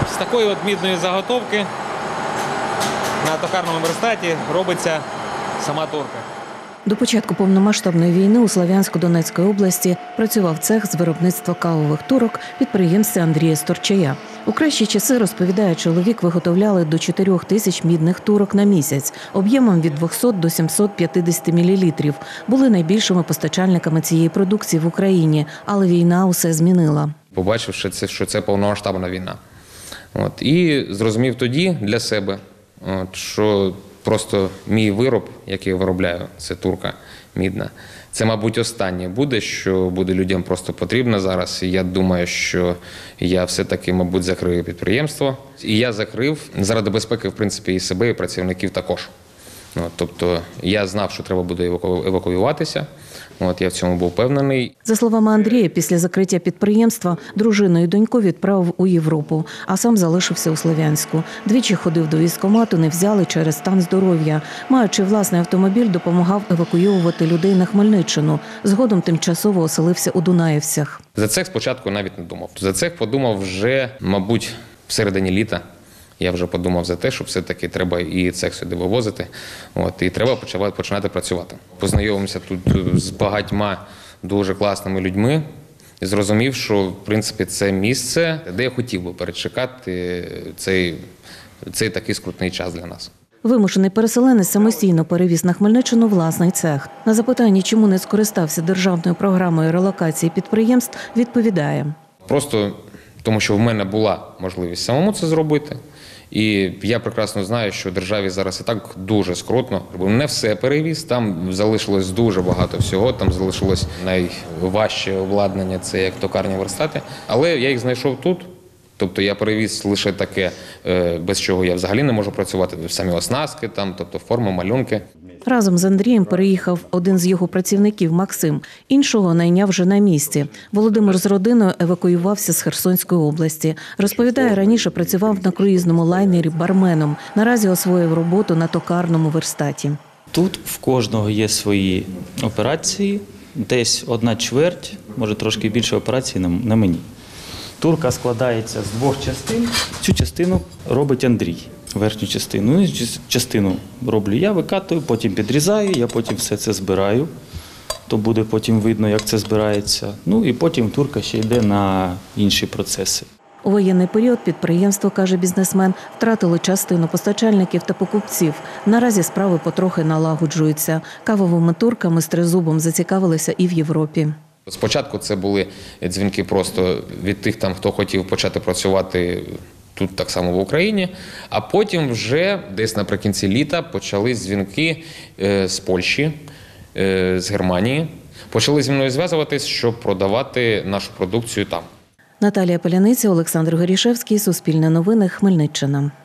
З такої от мідної заготовки на токарному верстаті робиться сама турка. До початку повномасштабної війни у Слов'янську-Донецької області працював цех з виробництва кавових турок підприємця Андрія Сторчая. У кращі часи, розповідає чоловік, виготовляли до 4 тисяч мідних турок на місяць, об'ємом від 200 до 750 мл. Були найбільшими постачальниками цієї продукції в Україні, але війна усе змінила. Побачивши, що це повномасштабна війна. І зрозумів тоді для себе, що просто мій вироб, який я виробляю, це турка мідна, це, мабуть, останнє буде, що буде людям просто потрібно зараз. І я думаю, що я все-таки, мабуть, закрию підприємство. І я закрив заради безпеки, в принципі, і себе, і працівників також. Тобто я знав, що треба буде евакуюватися. Я в цьому був впевнений. За словами Андрія, після закриття підприємства дружину і доньку відправив у Європу, а сам залишився у Слов'янську. Двічі ходив до військкомату, не взяли через стан здоров'я. Маючи власний автомобіль, допомагав евакуйовувати людей на Хмельниччину. Згодом тимчасово оселився у Дунаєвцях. За цех спочатку навіть не думав. За цех подумав вже, мабуть, в середині літа. Я вже подумав за те, що все-таки треба і цех сюди вивозити, і треба починати працювати. Познайомився тут з багатьма дуже класними людьми і зрозумів, що, в принципі, це місце, де я хотів би перечекати цей такий скрутний час для нас. Вимушений переселенець самостійно перевіз на Хмельниччину власний цех. На запитання, чому не скористався державною програмою релокації підприємств, відповідає. Просто тому, що в мене була можливість самому це зробити. І я прекрасно знаю, що державі зараз і так дуже скрутно. Не все перевіз, там залишилось дуже багато всього, там залишилось найважче обладнання, це як токарні верстати. Але я їх знайшов тут, тобто я перевіз лише таке, без чого я взагалі не можу працювати, самі оснастки, тобто форми, малюнки. Разом з Андрієм переїхав один з його працівників – Максим. Іншого найняв вже на місці. Володимир з родиною евакуювався з Херсонської області. Розповідає, раніше працював на круїзному лайнері барменом. Наразі освоїв роботу на токарному верстаті. Тут в кожного є свої операції. Десь 1/4, може трошки більше операцій на мені. Турка складається з 2 частин. Цю частину робить Андрій. Верхню частину. І частину роблю я, викатую, потім підрізаю, я потім все це збираю. То буде потім видно, як це збирається. І потім турка ще йде на інші процеси. У воєнний період підприємство, каже бізнесмен, втратило частину постачальників та покупців. Наразі справи потрохи налагоджуються. Кавовими турками з тризубом зацікавилися і в Європі. Спочатку це були дзвінки просто від тих, хто хотів почати працювати тут так само в Україні, а потім вже десь наприкінці літа почали дзвінки з Польщі, з Германії. Почали зі мною зв'язуватись, щоб продавати нашу продукцію там. Наталія Поляниця, Олександр Горішевський, Суспільне новини, Хмельниччина.